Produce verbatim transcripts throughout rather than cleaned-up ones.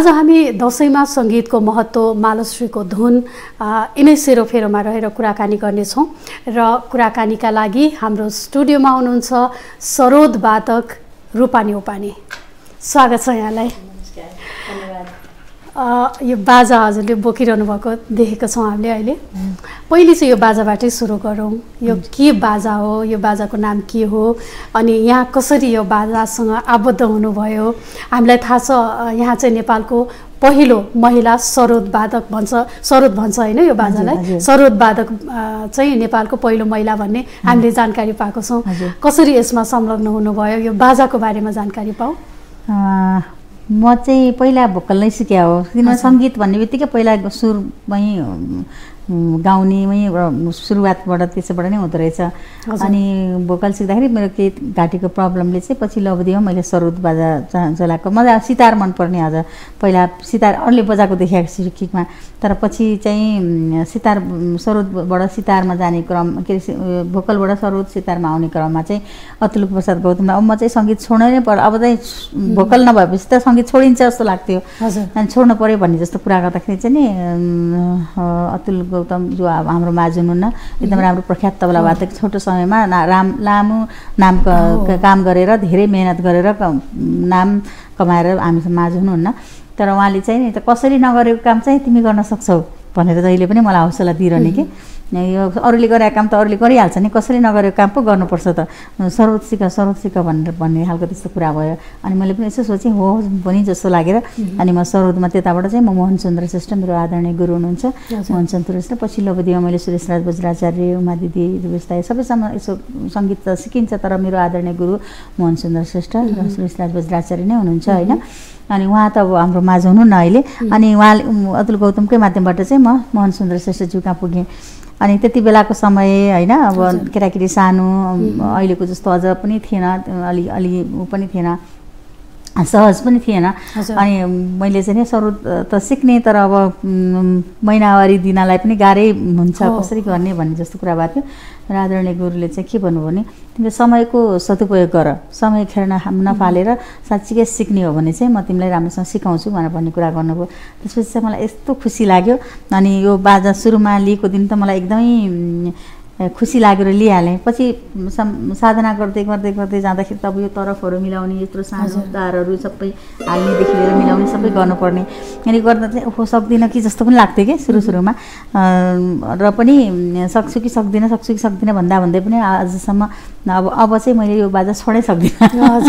आज हामी दशैंमा संगीतको महत्त्व, मालश्रीको धुन यिनै सेरोफेरोमा रहेर कुराकानी गर्नेछौँ र कुराकानीका लागि हाम्रो स्टुडियोमा हुनुहुन्छ सरोद वादक रूपानी उपानी। स्वागत छ यहाँलाई। यो बाजा हजुरले बोकिरहनु भएको देखेको छौँ हामीले अहिले। पहिले चाहिँ यो बाजाबाटै सुरु गरौँ। यो के बाजा हो, यो बाजाको नाम के हो, अनि यहाँ कसरी यो बाजासँग आबद्ध हुनुभयो? हामीलाई थाहा छ यहाँ चाहिँ नेपालको पहिलो महिला सरोद वादक भन्छ, सरोद भन्छ होइन यो बाजालाई, सरोद वादक चाहिँ नेपालको पहिलो महिला भन्ने हामीले जानकारी पाएको छौँ। कसरी यसमा संलग्न हुनुभयो? यो बाजाको बारेमा जानकारी पाऊ। म चाहिँ पहिला भोकल नै सिक्या हो, किनभने सङ्गीत भन्ने बित्तिकै पहिला सुरमै गाउनेमै सुरुवातबाट त्यसैबाट नै हुँदो रहेछ। अनि भोकल सिक्दाखेरि मेरो केही घाँटीको प्रब्लमले चाहिँ पछिल्लो अवधिमा मैले सरोद बाजा चलाएको। मलाई सितार मनपर्ने आज, पहिला सितार अरूले बजाएको देखेको सिक्किममा, तर पछि चाहिँ सितार सरोदबाट सितारमा जाने क्रम, के अरे भोकलबाट सरोद सितारमा आउने क्रममा चाहिँ अतुल प्रसाद गौतमलाई अब म चाहिँ सङ्गीत छोड्नै नै पर्यो, अब चाहिँ भोकल नभएपछि त सङ्गीत छोडिन्छ जस्तो लाग्थ्यो, अनि छोड्नु पऱ्यो भन्ने जस्तो कुरा गर्दाखेरि चाहिँ नि अतुल गौतम जो हाम्रो माझ हुनुहुन्न, एकदम राम्रो प्रख्यात तबला वादक, छोटो समयमा राम लामो नाम काम गरेर धेरै मेहनत गरेर नाम कमाएर हामी माझ हुनुहुन्न। तर उहाँले चाहिँ नि त कसरी नगरेको काम चाहिँ तिमी गर्न सक्छौ भनेर जहिले पनि मलाई हौसला दिइरहने कि यो अरूले गरेको काम त अरूले गरिहाल्छ नि, कसरी नगरेको काम पो गर्नुपर्छ त, सरोद सिक सरोद सिक भनेर भन्ने खालको त्यस्तो कुरा भयो। अनि मैले पनि यसो सोचेँ हो पनि जस्तो लागेर अनि म सरोदमा त्यताबाट चाहिँ म मोहन चन्द्र श्रेष्ठ मेरो आदरणीय गुरु हुनुहुन्छ मोहन चन्द्र श्रेष्ठ, पछिल्लो अवधिमा मैले सुरेश राज बज्राचार्य, उमा दिदी दुवैस्ता सबैसँग यसो सङ्गीत त सिकिन्छ, तर मेरो आदरणीय गुरु मोहन चन्द्र श्रेष्ठ र सुरेश राज बज्राचार्य नै हुनुहुन्छ होइन। अनि उहाँ त अब हाम्रो माझ हुनुहुन्न अहिले, अनि उहाँले अतुल गौतमकै माध्यमबाट चाहिँ म मोहन चन्द्र श्रेष्ठज्यू कहाँ पुगेँ। अनि त्यति बेलाको समय होइन, अब केटाकेटी सानो अहिलेको जस्तो अझ पनि थिएन, अलि अलि ऊ पनि थिएन, सहज पनि थिएन। अनि मैले चाहिँ नि सरोद त सिक्ने, तर अब महिनावारी दिनलाई पनि गाह्रै हुन्छ, कसरी गर्ने भन्ने जस्तो कुरा भएको थियो। र आदरणीय गुरुले चाहिँ के भन्नुभयो भने तिमीले समयको सदुपयोग गर, समय खेर्न नफालेर साँच्चीकै सिक्ने हो भने चाहिँ म तिमीलाई राम्रोसँग सिकाउँछु भनेर भन्ने कुरा गर्नुभयो। त्यसपछि चाहिँ मलाई यस्तो खुसी लाग्यो। अनि यो बाजा सुरुमा लिएको दिन त मलाई एकदमै खुसी लागेर लिइहालेँ। पछि साधना गर्दै गर्दै गर्दै जाँदाखेरि त अब यो तरफहरू मिलाउने, यत्रो सानो तारहरू सबै हाल्नेदेखि लिएर मिलाउने सबै गर्नुपर्ने, अनि गर्दा चाहिँ ओहो सक्दिनँ कि जस्तो पनि लाग्थ्यो कि सुरु सुरुमा, र पनि सक्छु कि सक्दिनँ सक्छु कि सक्दिनँ भन्दा भन्दै पनि आजसम्म अब अब चाहिँ मैले यो बाजा छोडै सक्दिनँ।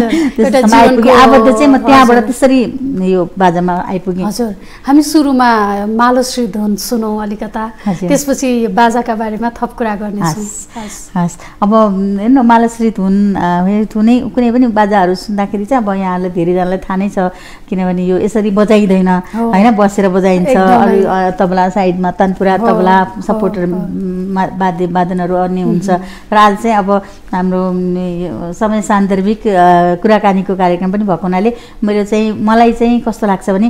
आइपुगेँ आबद्ध चाहिँ म त्यहाँबाट त्यसरी यो बाजामा आइपुगेँ। हजुर, हामी सुरुमा मालश्री धुन सुनौँ अलिकता, त्यसपछि यो बाजाका बारेमा थप कुरा गर्ने। हस् हस् अब हेर्नु मालश्री धुन धुनै कुनै पनि बाजाहरू सुन्दाखेरि चाहिँ अब यहाँलाई धेरैजनालाई थाहा नै छ, किनभने यो यसरी बजाइँदैन होइन, बसेर बजाइन्छ। अरू तबला साइडमा तानपुरा तबला सपोर्टर वाद्य वादनहरू अन्य हुन्छ। र आज चाहिँ अब हाम्रो समय सान्दर्भिक कुराकानीको कार्यक्रम पनि भएको हुनाले मेरो चाहिँ मलाई चाहिँ कस्तो लाग्छ भने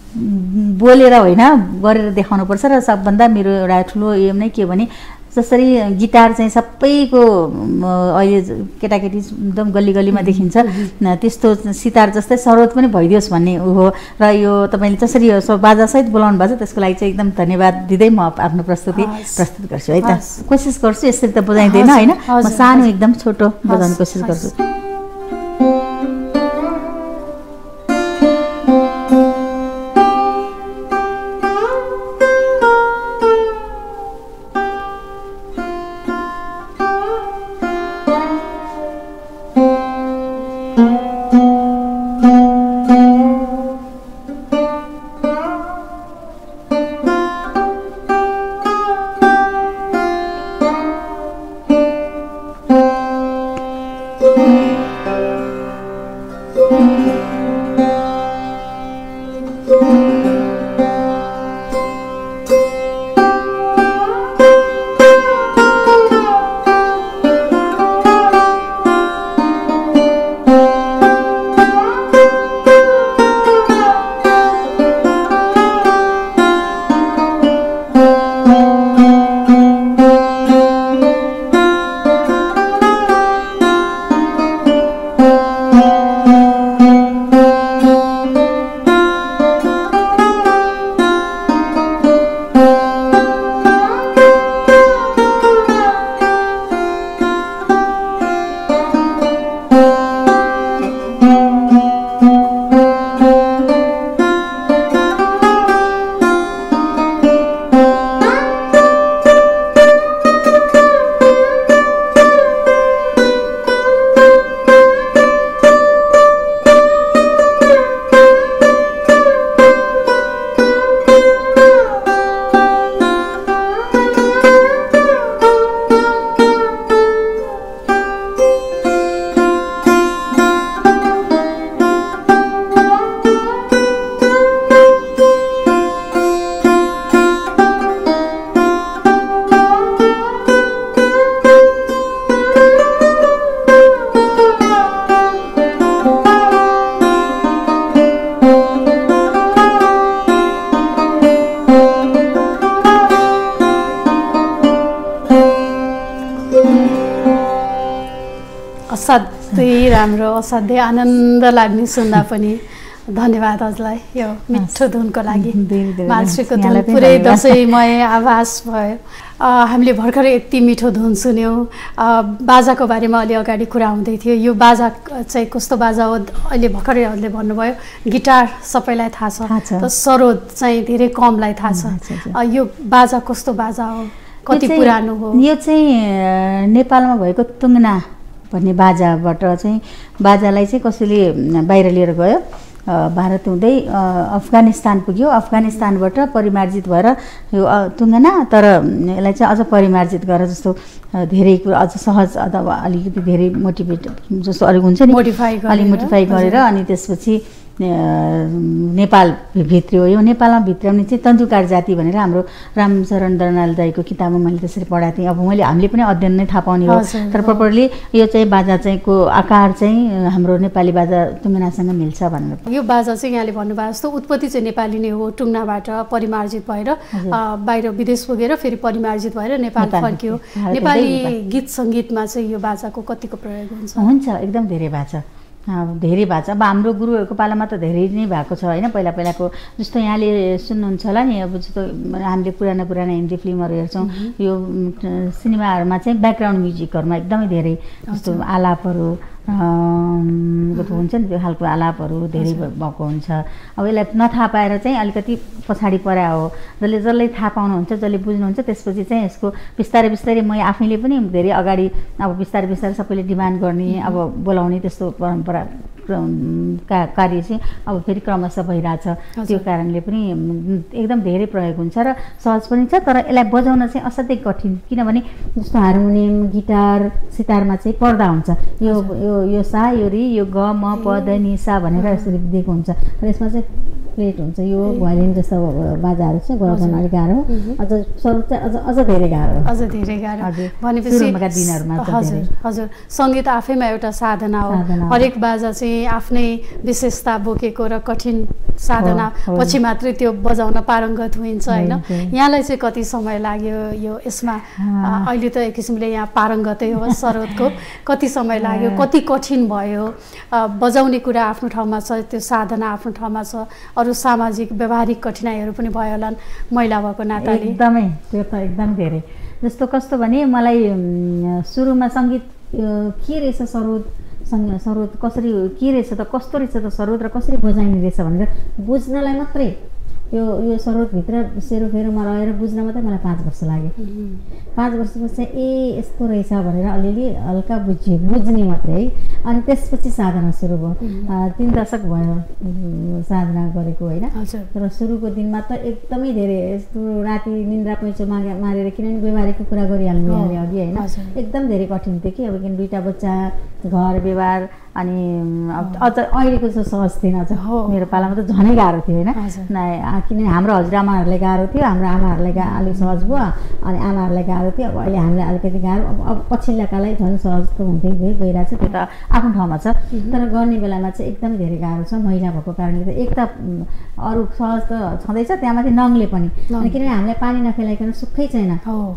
बोलेर होइन गरेर देखाउनुपर्छ। र सबभन्दा मेरो एउटा ठुलो एम नै के भने जसरी गिटार चाहिँ सबैको अहिले केटाकेटी एकदम गल्ली गल्लीमा देखिन्छ, त्यस्तो सितार जस्तै सरोद पनि भइदियोस् भन्ने ऊ हो। र यो तपाईँले जसरी बाजासहित बोलाउनु भएको छ त्यसको लागि चाहिँ एकदम धन्यवाद दिँदै म आफ्नो प्रस्तुति प्रस्तुत गर्छु है त। कोसिस गर्छु, यसरी त बजाइँदैन होइन, म सानो एकदम छोटो बजाउने कोसिस गर्छु। Thank you. असाध्यै राम्रो, असाध्यै आनन्द लाग्ने सुन्दा पनि। धन्यवाद हजुरलाई यो मिठो धुनको लागि। मालश्रीको धुन पुरै दसैँमय आभास भयो। हामीले भर्खरै यति मिठो धुन सुन्यौँ। बाजाको बारेमा अलि अगाडि कुरा हुँदै थियो। यो बाजा चाहिँ कस्तो बाजा हो? अहिले भर्खरै हजुरले भन्नुभयो गिटार सबैलाई थाहा छ, तर सरोद चाहिँ धेरै कमलाई थाहा छ। यो बाजा कस्तो बाजा हो, कति पुरानो हो? यो चाहिँ नेपालमा भएको तुङ्ना भन्ने बाजाबाट चाहिँ बाजालाई चाहिँ कसैले बाहिर लिएर गयो, भारत हुँदै अफगानिस्तान पुग्यो, अफगानिस्तानबाट परिमार्जित भएर यो तुङ्गना, तर यसलाई चाहिँ अझ परिमार्जित गरेर जस्तो धेरै कुरा अझ सहज अथवा अलिकति धेरै मोटिभेट जस्तो अलिक हुन्छ नि, मोडिफाई अलिक मोडिफाई गरेर अनि त्यसपछि नेपाल भित्रियो। यो नेपालमा भित्राउने चाहिँ तन्जुकार जाति भनेर हाम्रो रामचरण दर्नाल दाईको किताबमा मैले त्यसरी पढाएको थिएँ। अब मैले हामीले पनि अध्ययन नै थाहा पाउने हो, तर प्रपरली यो चाहिँ बाजा चाहिँ को आकार चाहिँ हाम्रो नेपाली बाजा टुङ्गनासँग मिल्छ भनेर। यो बाजा चाहिँ यहाँले भन्नुभयो जस्तो उत्पत्ति चाहिँ नेपाली नै हो, टुङ्नाबाट परिमार्जित भएर बाहिर विदेश पुगेर फेरि परिमार्जित भएर नेपाल फर्कियो। नेपाली गीत सङ्गीतमा चाहिँ यो बाजाको कतिको प्रयोग हुन्छ? हुन्छ, एकदम धेरै बाजा धेरै भएको छ। अब हाम्रो गुरुहरूको पालामा त धेरै नै भएको छ होइन। पहिला पहिलाको जस्तो यहाँले सुन्नुहुन्छ होला नि, अब जस्तो हामीले पुराना पुराना हिन्दी फिल्महरू हेर्छौँ, यो सिनेमाहरूमा चाहिँ ब्याकग्राउन्ड म्युजिकहरूमा एकदमै धेरै जस्तो आलापहरू हुन्छ नि, त्यो खालको आलापहरू धेरै भएको हुन्छ। अब यसलाई नथाहा पाएर चाहिँ अलिकति पछाडि परा हो। जसले जसले थाहा पाउनुहुन्छ, जसले बुझ्नुहुन्छ, त्यसपछि चाहिँ यसको बिस्तारै बिस्तारै म आफैले पनि धेरै अगाडि अब बिस्तारै बिस्तारै सबैले डिमान्ड गर्ने, अब बोलाउने त्यस्तो परम्परा का कार्य चाहिँ अब फेरि क्रमशः भइरहेछ। त्यो कारणले पनि एकदम धेरै प्रयोग हुन्छ र सहज पनि छ, तर यसलाई बजाउन चाहिँ असाध्यै कठिन, किनभने जस्तो हार्मोनियम, गिटार, सितारमा चाहिँ पर्दा हुन्छ। यो यो यो सा, यो रि, यो ग, म, प, द, नि, सा भनेर यसरी दिएको हुन्छ र यसमा चाहिँ प्लेट हुन्छ। यो भायोलिन जस्तो बाजाहरू चाहिँ बजाउन अलिक गाह्रो, अझ स्वरूप चाहिँ अझ अझ धेरै गाह्रो, अझ धेरै गाह्रो। भनेपछि दिनहरूमा हजुर हजुर सङ्गीत आफैमा एउटा साधना हो। हरेक बाजा चाहिँ आफ्नै विशेषता बोकेको र कठिन साधना पछि मात्रै त्यो बजाउन पारङ्गत हुन्छ होइन। यहाँलाई चाहिँ कति समय लाग्यो यो यसमा? अहिले त एक किसिमले यहाँ पारङ्गतै हो सरोदको, कति समय लाग्यो, कति कठिन भयो? बजाउने कुरा आफ्नो ठाउँमा छ, त्यो साधना आफ्नो ठाउँमा छ, अरू सामाजिक व्यवहारिक कठिनाइहरू पनि भयो होला महिला भएको नाताले? एकदमै, त्यो त एकदम धेरै। जस्तो कस्तो भने मलाई सुरुमा सङ्गीत के रहेछ, सरोद सरोद कसरी के रहेछ त, कस्तो रहेछ त सरोद र कसरी बजाइने रहेछ भनेर बुझ्नलाई मात्रै यो यो सरोदभित्र सेरोफेरोमा रहेर बुझ्न मात्रै मलाई पाँच वर्ष लाग्यो। पाँच वर्षपछि चाहिँ ए यस्तो रहेछ भनेर अलिअलि हल्का बुझ्यो, बुझ्ने मात्रै है। अनि त्यसपछि साधना सुरु भयो। तिन दशक भयो साधना गरेको होइन। तर सुरुको दिनमा त एकदमै धेरै यस्तो राति निन्द्रा पैँचो मागे मारेर, किनभने व्यवहारिकको कुरा गरिहाल्नु यहाँले अघि होइन, एकदम धेरै कठिन थियो कि। अब किन दुईवटा बच्चा, घर व्यवहार, अनि अझ अहिलेको जस्तो सहज थिएन। अझ मेरो पालामा त झनै गाह्रो थियो होइन, किनभने हाम्रो हजुरआमाहरूलाई गाह्रो थियो, हाम्रो आमाहरूलाई गा अलिक सहज भयो, अनि आमाहरूलाई गाह्रो थियो। अब अहिले हामीलाई अलिकति गाह्रो, अब अब पछिल्लाकालाई झन् सहज त हुँदै गइ गइरहेको छ। त्यो त आफ्नो ठाउँमा छ, तर गर्ने बेलामा चाहिँ एकदमै धेरै गाह्रो छ। महिला भएको कारणले त एक त अरू सहज त छँदैछ, त्यहाँमाथि नङले पनि, अनि किनभने हामीलाई पानी नखेलाइकन सुक्खै छैन,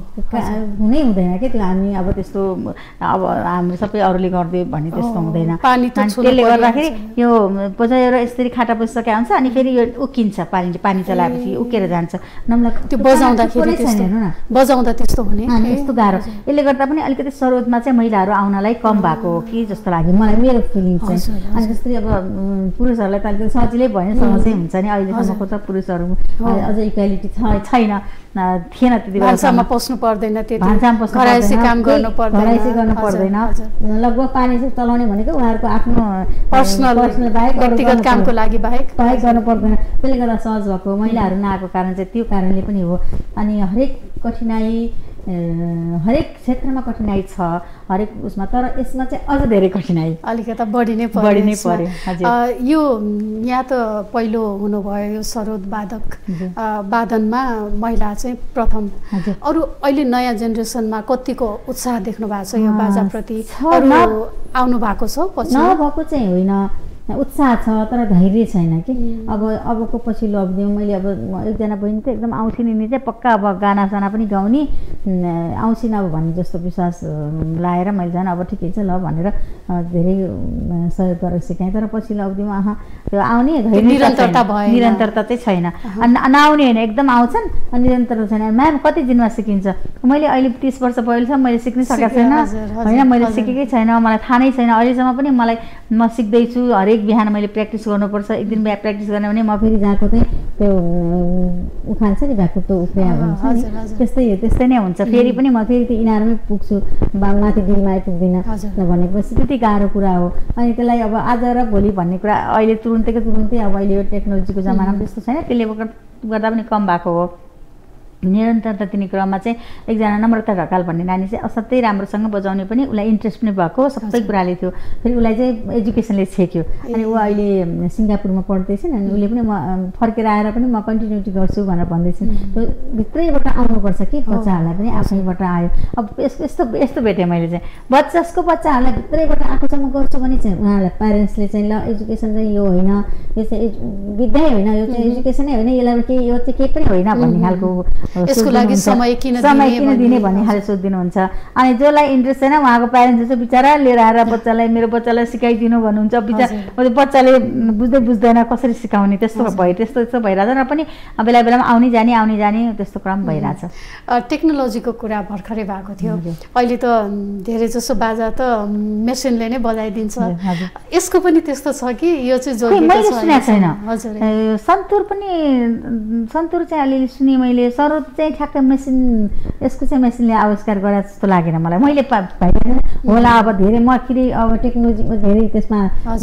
हुनै हुँदैन कि त्यो। हामी अब त्यस्तो अब हाम्रो सबै अरूले गरिदियो भन्ने त्यस्तो हुँदैन। त्यसले गर्दाखेरि यो बजाएर यसरी खाटा बसिसकेको हुन्छ, अनि फेरि यो उकिन्छ, पानी पानी चलाएपछि उकेर जान्छ। नम्ला त्यो बजाउँदाखेरि बजाउँदा त्यस्तो हुने यस्तो गाह्रो। यसले गर्दा पनि अलिकति सरोदमा चाहिँ महिलाहरू आउनलाई कम भएको हो कि जस्तो लाग्यो मलाई, मेरो फिलिङ चाहिँ। अनि जस्तै अब पुरुषहरूलाई त अलिकति सजिलै भयो, सहजै हुन्छ नि। अहिलेसम्मको त पुरुषहरू अझ इक्वालिटी छैन, थिएन त्यति बेला। भान्सामा पस्नु पर्दैन, त्यति भान्सामा पस्नु घराइसी काम गर्नु पर्दैन, घराइसी गर्नु पर्दैन। लगभग पानी चाहिँ चलाउने भनेको उहाँहरूको आफ्नो पर्सनल पर्सनल बाहेक व्यक्तिगत कामको लागि बाहेक बाहेक गर्नु पर्दैन। त्यसले गर्दा सहज भएको। महिलाहरू नआएको कारण चाहिँ त्यो कारणले पनि हो। अनि हरेक कठिनाइ, हरेक क्षेत्रमा कठिनाइ छ, हरेक उसमा, तर यसमा चाहिँ अझ धेरै कठिनाइ अलिकता बढी नै बढी नै पर्यो। यो यहाँ त पहिलो हुनुभयो यो सरोद वादक वादनमा महिला चाहिँ प्रथम। अरू अहिले नयाँ जेनेरेसनमा कतिको उत्साह देख्नु भएको छ यो बाजाप्रति? आउनु भएको छ पछि? नभएको चाहिँ होइन, उत्साह छ तर धैर्य छैन कि अब अबको पछिल्लो अवधिमा मैले अब एकजना बहिनी त एकदम आउँथिन् नि चाहिँ पक्का अब गानासाना पनि गाउने आउँछिन् अब भन्ने जस्तो विश्वास लाएर मैले झन् अब ठिकै छ ल भनेर धेरै सहयोग गरेर सिकाएँ। तर पछिल्लो अवधिमा अह त्यो आउने निरन्तरता भयो निरन्तरता चाहिँ छैन। नआउने होइन एकदम आउँछन् अनि निरन्तरता छैन। म्याम कति दिनमा सिकिन्छ? मैले अहिले तिस वर्ष पहिलेसम्म मैले सिक्नै सकेको छैन होइन, मैले सिकेकै छैन, मलाई थाहा नै छैन अहिलेसम्म पनि। मलाई म सिक्दैछु, हरेक बिहान मैले प्र्याक्टिस गर्नुपर्छ। एक दिन बिहान प्र्याक्टिस गर्ने भने म फेरि जहाँको चाहिँ त्यो उखान छ नि भ्याकुर त्यो उफ्रिया भन्छ नि त्यस्तै त्यस्तै नै हुन्छ। फेरि पनि म फेरि त्यो इनारमै पुग्छु, माथि दिनमा आइपुग्दिनँ भनेपछि त्यति गाह्रो कुरा हो। अनि त्यसलाई अब आज र भोलि भन्ने कुरा अहिले तुरुन्तैको तुरुन्तै अब अहिले यो टेक्नोलोजीको जमानामा त्यस्तो छैन, त्यसले गर्दा पनि कम भएको हो। निरन्तरता दिने क्रममा चाहिँ एकजना नम्रता ढकाल भन्ने नानी चाहिँ असाध्यै राम्रोसँग बजाउने पनि उसलाई इन्ट्रेस्ट पनि भएको सबै कुराले थियो। फेरि उसलाई चाहिँ एजुकेसनले छेक्यो अनि ऊ अहिले सिङ्गापुरमा पढ्दैछन् अनि उसले पनि म फर्केर आएर पनि म कन्टिन्युटी गर्छु भनेर भन्दैछन्। त्यो भित्रैबाट आउनुपर्छ कि बच्चाहरूलाई पनि आफैबाट आयो। अब यस्तो यस्तो यस्तो भेटेँ मैले चाहिँ बच्चाको बच्चाहरूलाई भित्रैबाट आफूसँग गर्छु भने चाहिँ उहाँहरूलाई प्यारेन्ट्सले चाहिँ ल एजुकेसन चाहिँ यो होइन, यो चाहिँ विद्या होइन, यो चाहिँ एजुकेसनै होइन, यसलाई केही यो चाहिँ केही पनि होइन भन्ने खालको यसको लागि समय किन समय किन दिने भन्ने खाले सोधिदिनुहुन्छ। अनि जसलाई इन्ट्रेस्ट छैन उहाँको प्यारेन्ट्स चाहिँ बिचरा लिएर आएर बच्चालाई मेरो बच्चालाई सिकाइदिनु भन्नुहुन्छ। बिचरा बच्चाले बुझ्दै बुझ्दैन कसरी सिकाउने त्यस्तो भयो त्यस्तो त्यस्तो भइरहेछ र पनि बेला बेलामा आउने जाने आउने जाने त्यस्तो क्रम भइरहेछ। टेक्नोलोजीको कुरा भर्खरै भएको थियो, अहिले त धेरै जसो बाजा त मेसिनले नै बजाइदिन्छ, यसको पनि त्यस्तो छ कि यो चाहिँ मैले सुनेको छैन। सन्तुर पनि सन्तुर चाहिँ अलिअलि सुने मैले, सर चाहिँ ठ्याक्क मेसिन यसको चाहिँ मेसिनले आविष्कार गरे जस्तो लागेन मलाई। मैले होला अब धेरै म फेरि अब टेक्नोलोजीमा धेरै त्यसमा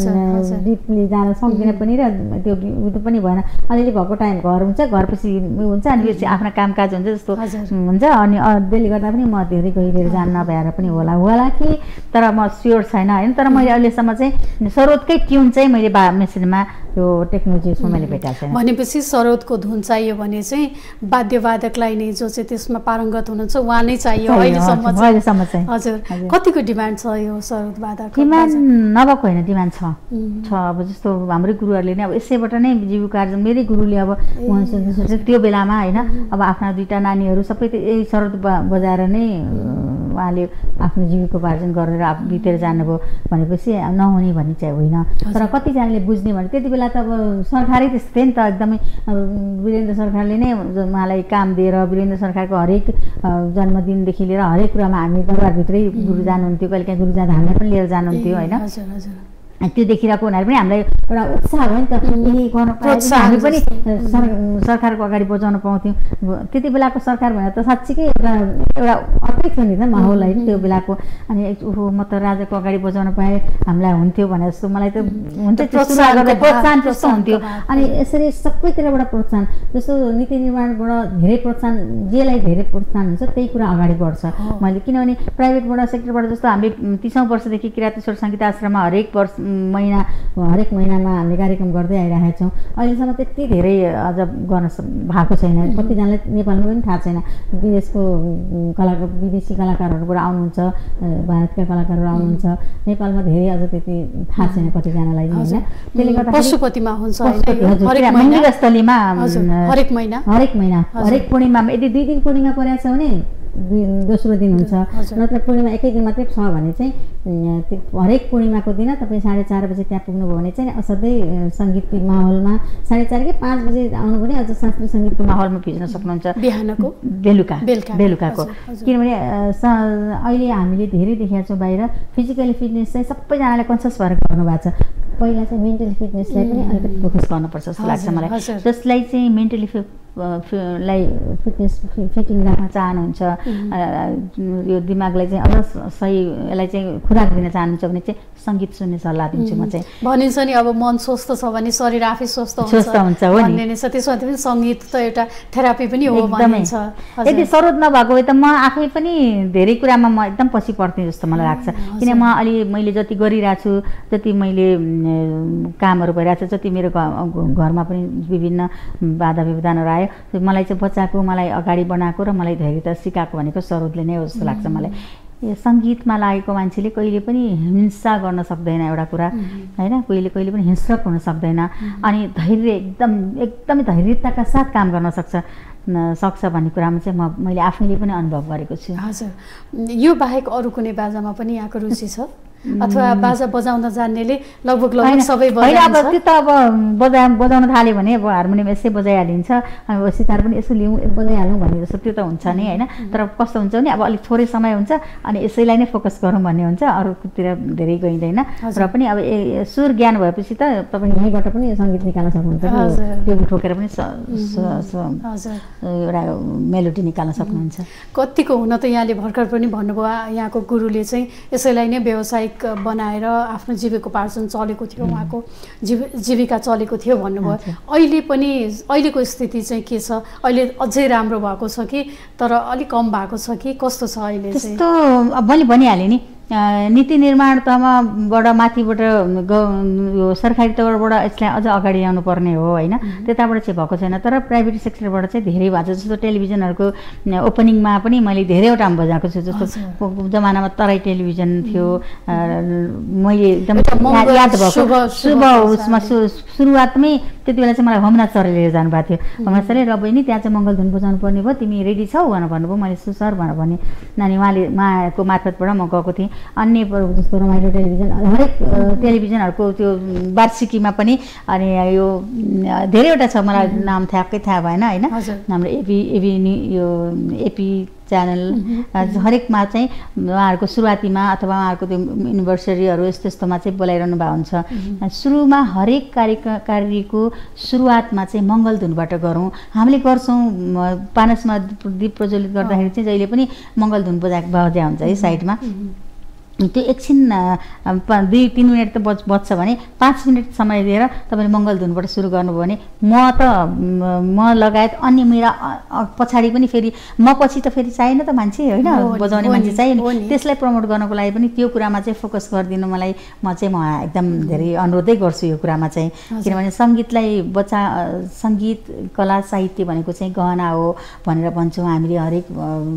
डिपली जान सक्दिनँ पनि र त्यो उयो पनि भएन। अलिअलि भएको टाइम घर हुन्छ, घरपछि हुन्छ अनि यो चाहिँ आफ्नो कामकाज हुन्छ जस्तो हुन्छ अनि त्यसले गर्दा पनि म धेरै गहिरेर जान नभएर पनि होला होला कि तर म स्योर छैन होइन। तर मैले अहिलेसम्म चाहिँ सरोदकै ट्युन चाहिँ मैले बा मेसिनमा त्यो टेक्नोलोजीमा मैले भेटाएको छैन। भनेपछि सरोदको धुन चाहियो भने चाहिँ वाद्यवादकलाई नै जो चाहिँ त्यसमा पारङ्गत हुनुहुन्छ उहाँ नै चाहियो अहिलेसम्म चाहिँ। हजुर कतिको डिमान्ड छ यो सरोद वादक? डिमान्ड नभएको होइन, डिमान्ड छ छ अब जस्तो हाम्रै गुरुहरूले नै अब यसैबाट नै जीविका आर्जन मेरै गुरुले अब त्यो बेलामा होइन अब आफ्ना दुईवटा नानीहरू सबै यही सरोद बजाएर नै उहाँले आफ्नो जीविकोपार्जन गरेर बितेर जानुभयो भनेपछि नहुने भन्ने चाहिँ होइन। तर कतिजनाले बुझ्ने भने त्यति बेला त अब सरकारै त्यस्तो थियो नि त एकदमै वीरेन्द्र सरकारले नै उहाँलाई काम दिएर वीरेन्द्र सरकारको हरेक जन्मदिनदेखि लिएर हरेक कुरामा हामी दरबारभित्रै गुरु जानुहुन्थ्यो, कहिलेकाहीँ गुरु जाँदा हामीलाई पनि लिएर जानुहुन्थ्यो होइन। त्यो देखिरहेको हुनाले पनि हामीलाई एउटा उत्साह भयो नि त, यही गर्नु हामी पनि सरकारको अगाडि बजाउन पाउँथ्यौँ। त्यति बेलाको सरकार भनेर त साँच्चीकै एउटा एउटा अर्कै थियो नि त माहौल होइन त्यो बेलाको। अनि ओहो म त राजाको अगाडि बजाउन पाएँ हामीलाई हुन्थ्यो भने जस्तो मलाई त हुन्छ प्रोत्साहन जस्तो हुन्थ्यो। अनि यसरी सबैतिरबाट प्रोत्साहन जस्तो नीति निर्माणबाट धेरै प्रोत्साहन जेलाई धेरै प्रोत्साहन हुन्छ त्यही कुरा अगाडि बढ्छ मैले। किनभने प्राइभेटबाट सेक्टरबाट जस्तो हामीले तिसौँ वर्षदेखि किरातेश्वर सङ्गीत आश्रममा हरेक वर्ष महिना हरेक महिनामा हामीले कार्यक्रम गर्दै आइरहेका छौँ। अहिलेसम्म त्यति धेरै अझ गर्न भएको छैन, कतिजनालाई नेपालमा पनि थाहा छैन। विदेशको कलाकार विदेशी कलाकारहरूबाट आउनुहुन्छ, भारतका कलाकारहरू आउनुहुन्छ, नेपालमा धेरै अझ त्यति थाहा छैन कतिजनालाई होइन। त्यसले गर्दा पशुपतिमा हुन्छ मन्दिरस्थलीमा हरेक महिना हरेक महिना हरेक पूर्णिमामा यदि दुई दिन पूर्णिमा परेको छ भने दोस्रो दिन हुन्छ, नत्र पूर्णिमा एकै दिन मात्रै छ भने चाहिँ हरेक पूर्णिमाको दिन तपाईँ साढे चार बजे त्यहाँ पुग्नुभयो भने चाहिँ असाध्यै सङ्गीतको माहौलमा साढे चार कि पाँच बजे आउनु भने अझ शास्त्रीय सङ्गीतको माहौलमा भिज्न सक्नुहुन्छ बिहानको बेलुका बेलुकाको। किनभने अहिले हामीले धेरै देखेका छौँ बाहिर फिजिकली फिटनेस चाहिँ सबैजनाले कन्सियस भएर गर्नुभएको छ। पहिला चाहिँ मेन्टली फिटनेसलाई पनि अलिकति फोकस गर्नुपर्छ जस्तो लाग्छ मलाई। जसलाई चाहिँ मेन्टली लाई फिटनेस फिटिङ राख्न चाहनुहुन्छ, यो दिमागलाई चाहिँ अझ सही यसलाई चाहिँ खुराक दिन चाहनुहुन्छ भने चाहिँ सङ्गीत सुन्ने सल्लाह दिन्छु म चाहिँ। भनिन्छ नि अब मन स्वस्थ छ भने शरीर आफै स्वस्थ स्वस्थ हुन्छ हो नि। त्यसमा पनि सङ्गीत त एउटा थेरापी पनि हो भनिन्छ। यदि सरोद नभएको भए त म आफै पनि धेरै कुरामा म एकदम पछि पर्थेँ जस्तो मलाई लाग्छ। किन म अलि मैले जति गरिरहेको छु, जति मैले कामहरू भइरहेको छ, जति मेरो घरमा पनि विभिन्न बाधा व्यवधानहरू आयो, मलाई चाहिँ बच्चाको मलाई अगाडि बनाएको र मलाई धैर्यता सिकाएको भनेको सरोदले नै हो जस्तो लाग्छ मलाई। सङ्गीतमा लागेको मान्छेले कहिले पनि हिंसा गर्न सक्दैन एउटा कुरा होइन, कहिले कहिले पनि हिंस्रक हुन सक्दैन अनि धैर्य एकदम एकदमै धैर्यताका साथ काम गर्न सक्छ सक्छ भन्ने कुरामा चाहिँ म मैले आफैले पनि अनुभव गरेको छु। हजुर, यो बाहेक अरू कुनै बाजामा पनि यहाँको रुचि छ अथवा बाजा बजाउन जान्नेले लगभग लगभग सबै बजाइन्छ? अब त्यो त अब बजा बजाउन थाल्यो भने अब हार्मोनियम यसै बजाइहालिन्छ, अब सितार पनि यसो लिउँ बजाइहालौँ भन्ने जस्तो त्यो त हुन्छ नि होइन। तर कस्तो हुन्छ भने अब अलिक थोरै समय हुन्छ अनि यसैलाई नै फोकस गरौँ भन्ने हुन्छ, अरूतिर धेरै गइँदैन। र पनि अब सुर ज्ञान भएपछि त तपाईँ यहीँबाट पनि सङ्गीत निकाल्न सक्नुहुन्छ, त्यो ठोकेर पनि एउटा मेलोडी निकाल्न सक्नुहुन्छ। कतिको हुन त यहाँले भर्खर पनि भन्नुभयो यहाँको गुरुले चाहिँ यसैलाई नै व्यावसायिक बनाएर आफ्नो जीविकोपार्जन चलेको थियो, उहाँको जीवि जीविका चलेको थियो भन्नुभयो। अहिले पनि अहिलेको स्थिति चाहिँ के छ? अहिले अझै राम्रो भएको छ कि तर अलिक कम भएको छ कि कस्तो छ अहिले चाहिँ? त्यस्तो अब मैले भनिहालेँ नि, नीति निर्माण तहबाट माथिबाट यो सरकारी तहबाट यसलाई अझ अगाडि ल्याउनु पर्ने हो होइन, त्यताबाट चाहिँ भएको छैन। तर प्राइभेट सेक्टरबाट चाहिँ धेरै भएको छ। जस्तो टेलिभिजनहरूको ओपनिङमा पनि मैले धेरैवटा बजाएको छु। जस्तो जमानामा तराई टेलिभिजन थियो, मैले एकदम याद भएको शुभ उसमा सुरुवातमै त्यति बेला चाहिँ मलाई होमनाथ सरले लिएर जानुभएको थियो। होमनाथ सरले र बहिनी त्यहाँ चाहिँ मङ्गलधुन बजाउनु पर्ने भयो, तिमी रेडी छौ भनेर भन्नुभयो। मैले सु सर भनेर भने नानी उहाँले उहाँको मार्फतबाट म गएको थिएँ। अन्य जस्तो रमाइलो टेलिभिजन हरेक टेलिभिजनहरूको त्यो वार्षिकीमा पनि अनि यो धेरैवटा छ, मलाई नाम ठ्याक्कै थाहा भएन होइन। हाम्रो एपी एपी यो एपी च्यानल हरेकमा चाहिँ उहाँहरूको सुरुवातीमा अथवा उहाँहरूको त्यो एनिभर्सरीहरू यस्तो यस्तोमा चाहिँ बोलाइरहनु भएको हुन्छ। सुरुमा हरेक कार्य कार्यको सुरुवातमा चाहिँ मङ्गलधुनबाट गरौँ, हामीले गर्छौँ। पानसमा दीप प्रज्वलित गर्दाखेरि चाहिँ जहिले पनि मङ्गलधुन बजा बजा हुन्छ है साइडमा। त्यो एकछिन दुई तिन मिनट त बज बज्छ भने पाँच मिनट समय दिएर तपाईँले मङ्गलधुनबाट सुरु गर्नुभयो भने म त म लगायत अन्य मेरा पछाडि पनि फेरि म पछि त फेरि चाहिएन त मान्छे होइन, बजाउने मान्छे चाहियो नि। त्यसलाई प्रमोट गर्नको लागि पनि त्यो कुरामा चाहिँ फोकस गरिदिनु मलाई म चाहिँ म एकदम धेरै अनुरोधै गर्छु यो कुरामा चाहिँ। किनभने सङ्गीतलाई बचा सङ्गीत कला साहित्य भनेको चाहिँ गहना हो भनेर भन्छौँ हामीले। हरेक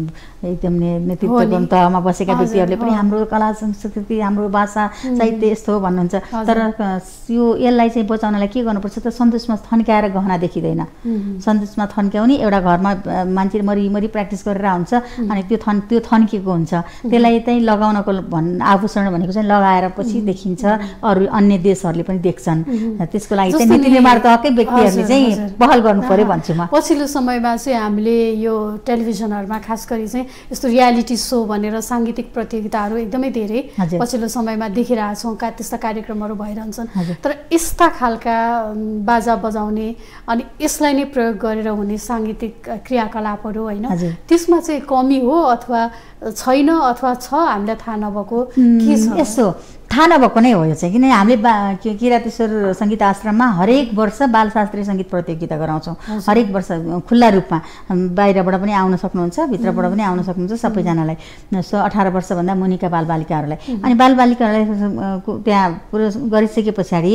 एकदम नेतृत्व तहमा बसेका व्यक्तिहरूले पनि हाम्रो कला संस्कृति हाम्रो भाषा साहित्य यस्तो हो भन्नुहुन्छ। तर यो यसलाई चाहिँ बचाउनलाई के गर्नुपर्छ त? सन्तोषमा थन्काएर गहना देखिँदैन। सन्तोषमा थन्क्याउने एउटा घरमा मान्छे मरिमरि प्र्याक्टिस गरेर हुन्छ अनि त्यो थन त्यो थन्किएको हुन्छ। त्यसलाई चाहिँ लगाउनको भन् आभूषण भनेको चाहिँ लगाएर पछि देखिन्छ, अरू अन्य देशहरूले पनि देख्छन्। त्यसको लागि चाहिँ नीति निर्माण तहकै व्यक्तिहरूले चाहिँ पहल गर्नु पर्यो भन्छु म। पछिल्लो समयमा चाहिँ हामीले यो टेलिभिजनहरूमा खास गरी चाहिँ यस्तो रियालिटी सो भनेर साङ्गीतिक प्रतियोगिताहरू एकदमै धेरै पछिल्लो समयमा देखिरहेछौँ, का त्यस्ता कार्यक्रमहरू भइरहन्छन्। तर यस्ता खालका बाजा बजाउने अनि यसलाई नै प्रयोग गरेर हुने साङ्गीतिक क्रियाकलापहरू होइन, त्यसमा चाहिँ कमी हो अथवा छैन अथवा छ हामीलाई थाहा नभएको के छ? यसो थाहा नभएको नै हो यो चाहिँ। किन हामीले बा किरातेश्वर सङ्गीत आश्रममा हरेक वर्ष बाल शास्त्रीय सङ्गीत प्रतियोगिता गराउँछौँ। हरेक वर्ष खुल्ला रूपमा बाहिरबाट पनि आउन सक्नुहुन्छ, भित्रबाट पनि आउन सक्नुहुन्छ सबैजनालाई, सो अठार वर्षभन्दा मुनिका बालबालिकाहरूलाई। अनि बालबालिकाहरूलाई त्यहाँ गरिसके पछाडि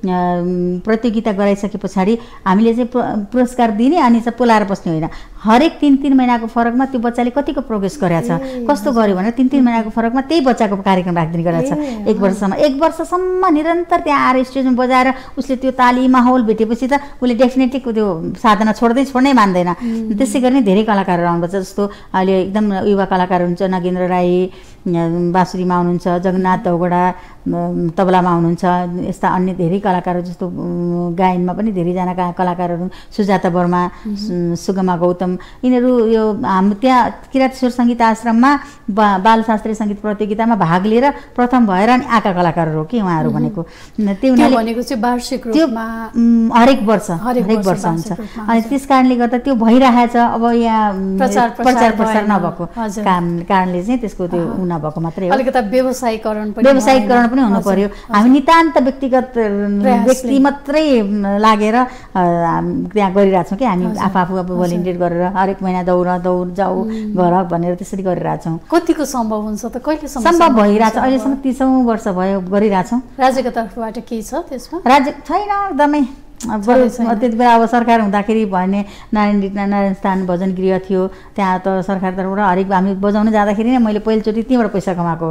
प्रतियोगिता गराइसके पछाडि हामीले चाहिँ पुरस्कार दिने अनि चाहिँ पोलाएर बस्ने होइन। हरेक तिन तिन महिनाको फरकमा त्यो बच्चाले कतिको प्रोग्रेस गरेछ, कस्तो गर्यो भनेर तिन तिन महिनाको फरकमा त्यही बच्चाको कार्यक्रम राखिदिने गरेछ। एक वर्षसम्म एक वर्षसम्म निरन्तर त्यहाँ आएर स्टेजमा बजाएर उसले त्यो ताली माहौल भेटेपछि त उसले डेफिनेटली त्यो साधना छोड्दै छोड्नै मान्दैन। त्यसै गरी नै धेरै कलाकारहरू आउनुपर्छ। जस्तो अहिले एकदम युवा कलाकार हुन्छ, नगेन्द्र राई बाँसुरीमा आउनुहुन्छ, जगन्नाथ दौगडा तबलामा आउनुहुन्छ, यस्ता अन्य धेरै कलाकारहरू जस्तो गायनमा पनि धेरैजना कलाकारहरू, सुजाता वर्मा, सुगमा गौतम, यिनीहरू यो हाम्रो त्यहाँ किरातेश्वर सङ्गीत आश्रममा बा बाल शास्त्रीय सङ्गीत प्रतियोगितामा भाग लिएर प्रथम भएर अनि आएका कलाकारहरू हो कि उहाँहरू भनेको। त्यो भनेको चाहिँ वार्षिक रूपमा हरेक वर्ष हरेक वर्ष हुन्छ। अनि त्यस कारणले गर्दा त्यो भइरहेछ। अब यहाँ प्रचार प्रचार प्रसार नभएको काम कारणले चाहिँ त्यसको त्यो नभएको मात्रै हो। अलिकता व्यवसायीकरण पनि व्यवसायीकरण पनि हुनु पर्यो। हामी नितान्त व्यक्तिगत व्यक्ति मात्रै लागेर त्यहाँ गरिरहेछौँ कि हामी आफू आफू अब भलिन्टियर गरेर हरेक महिना दौड दौड जाऊ घर भनेर त्यसरी गरिरहेछौँ। कतिको सम्भव हुन्छ त? कहिलेसम्म सम्भव भइरहेछ? अहिलेसम्म तिसौँ वर्ष भयो गरिरहेछौँ। राज्यको तर्फबाट केही छ त्यसमा? राज्य छैन, एकदमै त्यति बेला अब सरकार हुँदाखेरि भने नारायण नारायण स्थान भजन गृह थियो, त्यहाँ त सरकार तर्फबाट हरेक हामी बजाउन जाँदाखेरि नै मैले पहिलोचोटि त्यहीँबाट पैसा कमाएको।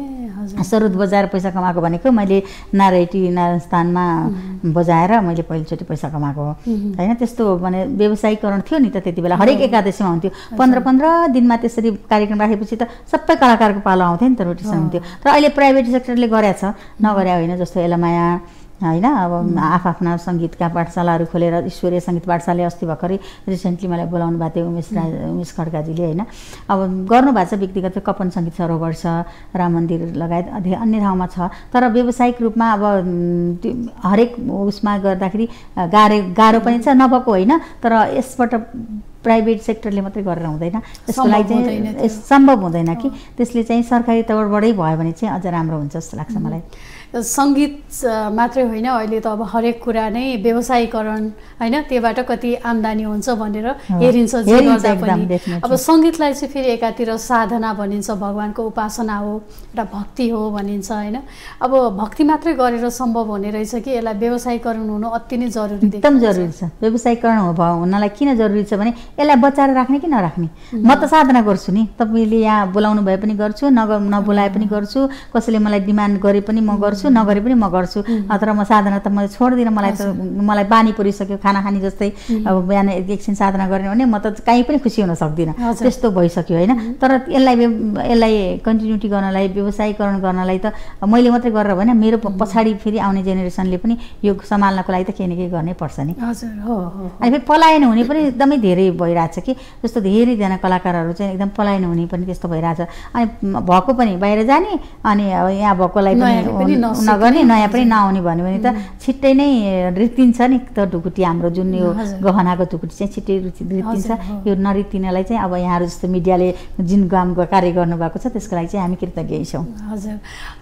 ए सरोद बजाएर पैसा कमाएको भनेको मैले नारायटी नारायण स्थानमा बजाएर मैले पहिलोचोटि पैसा कमाएको हो होइन। त्यस्तो भने व्यवसायीकरण थियो नि त त्यति बेला, हरेक एकादशीमा हुन्थ्यो। पन्ध्र पन्ध्र दिनमा त्यसरी कार्यक्रम राखेपछि त सबै कलाकारको पालो आउँथ्यो नि त, रोटेसन हुन्थ्यो। तर अहिले प्राइभेट सेक्टरले गरेछ, नगरे होइन। जस्तो एलमाया होइन, अब आफ्ना सङ्गीतका पाठशालाहरू खोलेर ईश्वरीय सङ्गीत पाठशाला अस्ति भर्खरै रिसेन्टली मलाई बोलाउनु भएको थियो उमेश राज उमेश खड्काजीले होइन। अब गर्नुभएको छ व्यक्तिगत कपन सङ्गीत सरोवर छ, राम मन्दिर लगायत अन्य ठाउँमा छ। तर व्यावसायिक रूपमा अब हरेक उसमा गर्दाखेरि गाह्रो गाह्रो पनि छ, नभएको होइन। तर यसबाट प्राइभेट सेक्टरले मात्रै गरेर हुँदैन, त्यसको लागि चाहिँ सम्भव हुँदैन कि त्यसले चाहिँ सरकारी तौरबाटै भयो भने चाहिँ अझ राम्रो हुन्छ जस्तो लाग्छ मलाई। सङ्गीत मात्रै होइन, अहिले त अब हरेक कुरा नै व्यवसायीकरण होइन, त्योबाट कति आम्दानी हुन्छ भनेर हेरिन्छ जे गर्दा पनि। अब सङ्गीतलाई चाहिँ फेरि एकातिर साधना भनिन्छ, भगवानको उपासना हो, एउटा भक्ति हो भनिन्छ होइन। अब भक्ति मात्रै गरेर सम्भव हुने रहेछ कि यसलाई व्यवसायीकरण हुनु अति नै जरुरी, एकदम जरुरी छ। व्यवसायीकरण हुनलाई किन जरुरी छ भने यसलाई बचाएर राख्ने कि नराख्ने। म त साधना गर्छु नि, तपाईँले यहाँ बोलाउनु भए पनि गर्छु, नग नबोलाए पनि गर्छु, कसैले मलाई डिमान्ड गरे पनि म गर्छु, नगरे पनि म गर्छु। तर म साधना त म छोड्दिनँ, मलाई त मलाई बानी परिसक्यो खाना खाने जस्तै। अब बिहान एकछिन साधना गर्ने भने म त कहीँ पनि खुसी हुन सक्दिनँ, त्यस्तो भइसक्यो होइन। तर यसलाई यसलाई कन्टिन्युटी गर्नलाई, व्यवसायीकरण गर्नलाई त मैले मात्रै गरेर भएन, मेरो पछाडि फेरि आउने जेनेरेसनले पनि यो सम्हाल्नको लागि त केही न केही गर्नै पर्छ नि। अनि फेरि पलायन हुने पनि एकदमै धेरै भइरहेछ कि, जस्तो धेरैजना कलाकारहरू चाहिँ एकदम पलायन हुने पनि त्यस्तो भइरहेछ। अनि भएको पनि बाहिर जाने, अनि यहाँ भएकोलाई पनि नगर्ने, नयाँ पनि नआउने भन्यो भने त छिट्टै नै रित्तिन्छ नि त ढुकुटी। हाम्रो जुन यो गहनाको ढुकुटी चाहिँ छिट्टै रित्तिन्छ। यो नरित्तिनलाई चाहिँ अब यहाँहरू जस्तो मिडियाले जुन काम कार्य गर्नुभएको छ त्यसको लागि चाहिँ हामी कृतज्ञ छौँ। हजुर,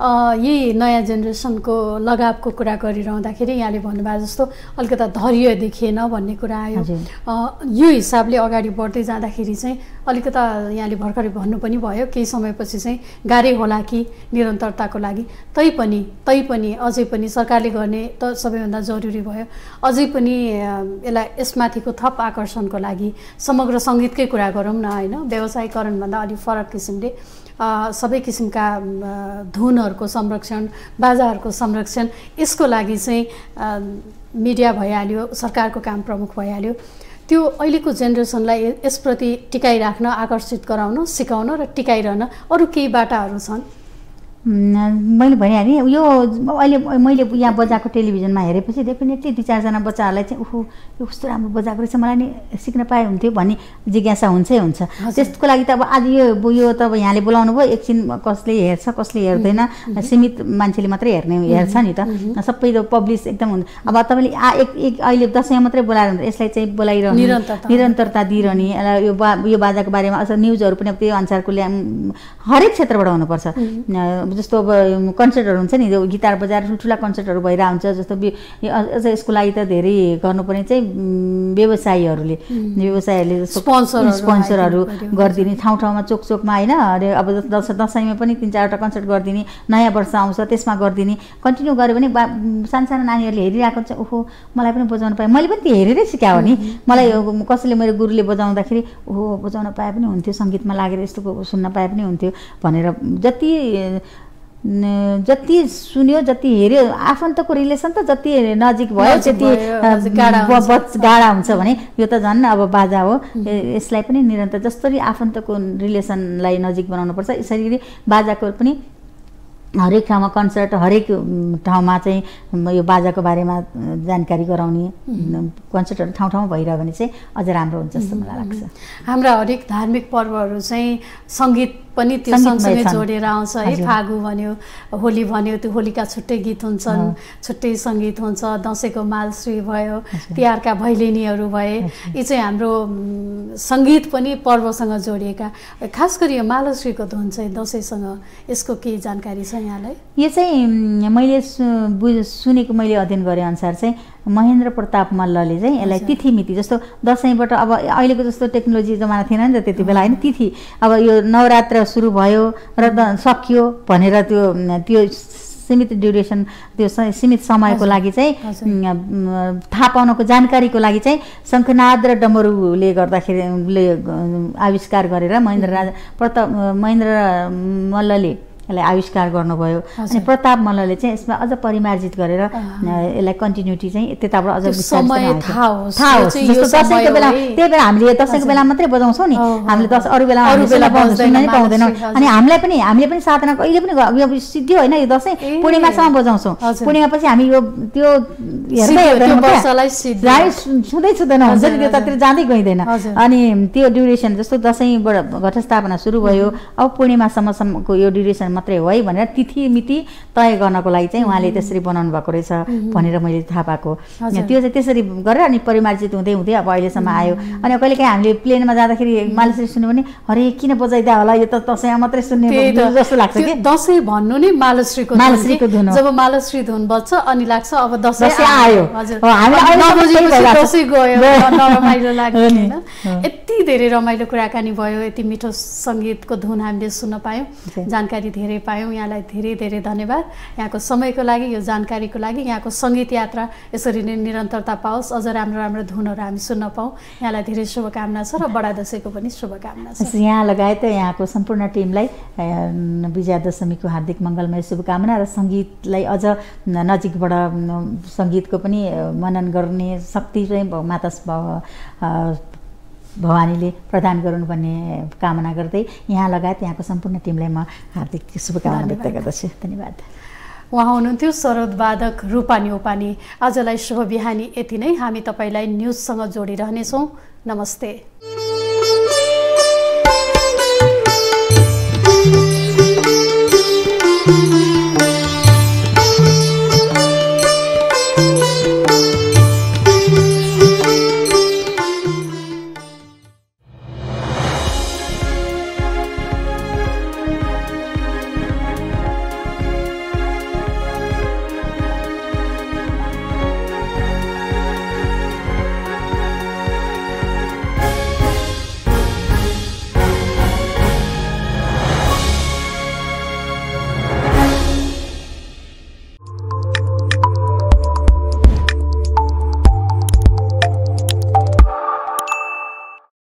यही नयाँ जेनेरेसनको लगावको कुरा गरिरहँदाखेरि यहाँले भन्नुभयो जस्तो अलिकता धैर्य देखिएन भन्ने कुरा आयो। यो हिसाबले अगाडि बढ्दै जाँदाखेरि चाहिँ अलिकता यहाँले भर्खरै भन्नु पनि भयो, केही समयपछि चाहिँ गाह्रै होला कि निरन्तरताको लागि। तैपनि तैपनि अझै पनि सरकारले गर्ने त सबैभन्दा जरुरी भयो, अझै पनि यसलाई यसमाथिको थप आकर्षणको लागि समग्र सङ्गीतकै कुरा गरौँ न होइन, व्यवसायीकरणभन्दा अलिक फरक किसिमले सबै किसिमका धुनहरूको संरक्षण, बाजाहरूको संरक्षण, यसको लागि चाहिँ मिडिया भइहाल्यो, सरकारको काम प्रमुख भइहाल्यो। त्यो अहिलेको जेनेरेसनलाई यसप्रति टिकाइराख्न, आकर्षित गराउन, सिकाउन र टिकाइरहन अरू केही बाटाहरू छन्? मैले भनिहालेँ, यो अहिले मैले यहाँ बजाएको टेलिभिजनमा हेरेपछि डेफिनेटली दुई चारजना बच्चाहरूलाई चाहिँ ओहो यो कस्तो राम्रो बजाएको रहेछ, मलाई नि सिक्न पाए हुन्थ्यो भन्ने जिज्ञासा हुन्छै हुन्छ। त्यसको लागि त अब आज यो यो त अब यहाँले बोलाउनु भयो, एकछिन कसले हेर्छ कसले हेर्दैन, सीमित मान्छेले मात्रै हेर्ने हेर्छ नि त, सबै त पब्लिस एकदम हुन्छ। अब तपाईँले आ एक एक अहिले दसैँ मात्रै बोलाएर हुन्छ, यसलाई चाहिँ बोलाइरहने, निरन्तरता दिइरहने, यो बा यो बाजाको बारेमा अझ न्युजहरू पनि अब त्यही अनुसारको ल्या हरेक क्षेत्रबाट हुनुपर्छ। जस्तो अब कन्सर्टहरू हुन्छ नि, यो गिटार बजाएर ठुल्ठुला कन्सर्टहरू भइरहेको हुन्छ, जस्तो अझ यसको लागि त धेरै गर्नुपर्ने चाहिँ व्यवसायीहरूले व्यवसायहरूले स्पोन्सर स्पोन्सरहरू गरिदिने, ठाउँ ठाउँमा चोक चोकमा होइन। अब दस दसैँमा पनि तिन चारवटा कन्सर्ट गरिदिने, नयाँ वर्ष आउँछ त्यसमा गरिदिने, कन्टिन्यू गऱ्यो भने बा सानो सानो नानीहरूले हेरिरहेको हुन्छ, ओहो मलाई पनि बजाउन पाएँ, मैले पनि त्यो हेरेरै सिकाएँ हो नि। मलाई कसैले मेरो गुरुले बजाउँदाखेरि ओहो बजाउन पाए पनि हुन्थ्यो, सङ्गीतमा लागेर यस्तो सुन्न पाए पनि हुन्थ्यो भनेर जति जति सुन्यो जति हेऱ्यो, आफन्तको रिलेसन त जति नजिक भयो त्यति गाढा हुन्छ भने यो त झन् अब बाजा हो। यसलाई पनि निरन्तर जसरी आफन्तको रिलेसनलाई नजिक बनाउनुपर्छ, यसरी बाजाको पनि हरेक ठाउँमा कन्सर्ट, हरेक ठाउँमा चाहिँ यो बाजाको बारेमा जानकारी गराउने कन्सर्टहरू ठाउँ ठाउँमा भइरह्यो भने चाहिँ अझ राम्रो हुन्छ जस्तो मलाई लाग्छ। हाम्रा हरेक धार्मिक पर्वहरू चाहिँ सङ्गीत पनि त्यो सँगसँगै जोडेर आउँछ है। फागु भन्यो, होली भन्यो, त्यो होलीका छुट्टै गीत हुन्छन्, छुट्टै सङ्गीत हुन्छ। दसैँको मालश्री भयो, तिहारका भैलेनीहरू भए, यी चाहिँ हाम्रो सङ्गीत पनि पर्वसँग जोडिएका। खास गरी यो मालश्रीको धुन चाहिँ दसैँसँग यसको केही जानकारी छ यहाँलाई? यो चाहिँ मैले सुनेको, मैले अध्ययन गरे अनुसार चाहिँ महेन्द्र प्रताप मल्लले चाहिँ यसलाई तिथि मिति, जस्तो दसैँबाट अब अहिलेको जस्तो टेक्नोलोजी जमाना थिएन नि त त्यति बेला होइन, तिथि अब यो नवरात्र सुरु भयो र सक्यो भनेर त्यो त्यो सीमित ड्युरेसन त्यो सीमित समयको लागि चाहिँ थाहा पाउनको जानकारीको लागि चाहिँ शङ्खनाद र डमरुले गर्दाखेरि आविष्कार गरेर महेन्द्र राजा प्रताप महेन्द्र मल्लले यसलाई आविष्कार गर्नुभयो अनि प्रताप मल्लले चाहिँ यसमा अझ परिमार्जित गरेर यसलाई कन्टिन्युटी चाहिँ त्यताबाट अझ समय थाहा होस् थाहा होस् जस्तो दसैँको बेला त्यही बेला हामीले दसैँको बेला मात्रै बजाउँछौँ नि हामीले दस अरू बेला सुन्न नै पाउँदैनौँ अनि हामीलाई पनि हामीले पनि साधना कहिले पनि यो सिद्धियो होइन यो दसैँ पूर्णिमासम्म बजाउँछौँ पूर्णिमापछि हामी यो त्यो हेर्दै छुँदै छुँदैन हुन्छ नि त्यो ततिर जाँदै गइँदैन अनि त्यो ड्युरेसन जस्तो दसैँबाट घटस्थापना सुरु भयो अब पूर्णिमासम्मको यो ड्युरेसन मात्रै हो है भनेर तिथि मिति तय गर्नको लागि चाहिँ उहाँले त्यसरी बनाउनु भएको रहेछ भनेर मैले थाहा पाएको त्यो चाहिँ त्यसरी गरेर अनि परिमार्जित हुँदै हुँदै अब अहिलेसम्म आयो अनि कहिलेकाहीँ हामीले प्लेनमा जाँदाखेरि मालश्री सुन्यो भने अरे किन बजाइदिया होला यो त दसैँ मात्रै सुन्ने जस्तो लाग्छ कि दसैँ भन्नु नि मालश्रीको मालश्रीको धुन जब मालश्री धुन बज्छ अनि लाग्छ अब दसैँ आयो रमाइलो लाग्यो होइन यति धेरै रमाइलो कुराकानी भयो यति मिठो सङ्गीतको धुन हामीले सुन्न पायौँ जानकारी धेरै पायौँ यहाँलाई धेरै धेरै धन्यवाद यहाँको समयको लागि यो जानकारीको लागि यहाँको सङ्गीत यात्रा यसरी नै निरन्तरता पाओस् अझ राम्रो राम्रो धुनहरू हामी सुन्न पाऊँ यहाँलाई धेरै शुभकामना छ र बडा दसैँको पनि शुभकामना छ यहाँ लगायत यहाँको सम्पूर्ण टिमलाई विजया दशमीको हार्दिक मङ्गलमय शुभकामना र सङ्गीतलाई अझ नजिकबाट सङ्गीतको पनि मनन गर्ने शक्ति चाहिँ माता भवानीले प्रदान गरून् भन्ने कामना गर्दै यहाँ लगायत यहाँको सम्पूर्ण टिमलाई म हार्दिक शुभकामना व्यक्त गर्दछु धन्यवाद उहाँ हुनुहुन्थ्यो सरोदवादक रूपा न्यौपाने आजलाई शुभ बिहानी यति नै हामी तपाईँलाई न्युजसँग जोडिरहनेछौँ नमस्ते।